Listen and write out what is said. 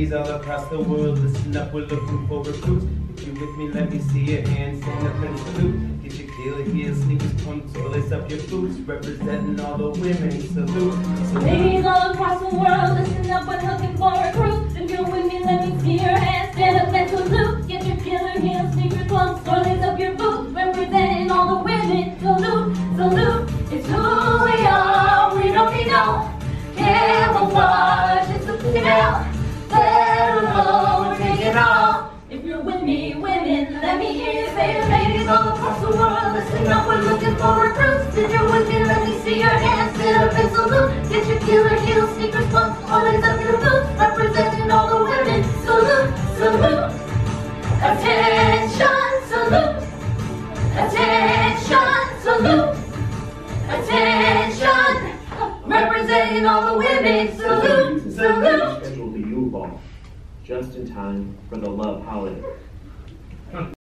Ladies all across the world, listen up, we're looking for recruits. If you're with me, let me see your hands, stand up and salute. Get your killer heels, sneakers, pumps, or lace up your boots. Representing all the women, salute. Ladies all across the world, listen up, we're looking for recruits. If you're with me, let me see your hands, stand up and salute. Get your killer heels, sneakers, pumps, or lace up your boots. Representing all the women, salute, salute. It's who we are, we don't need no camouflage. It's the female, we're taking all. If you're with me, women, let me hear you say it. Ladies all across the world, listen up, we're looking for recruits. If you're with me, let me see your hands, stand up and salute. Get your killer heels, sneakers, pumps, or lace up your boots. Representing all the women, salute, salute. Attention, salute. Attention, salute. Attention. Representing all the women, salute, salute. Scheduled the U-Ball just in time for the love holiday.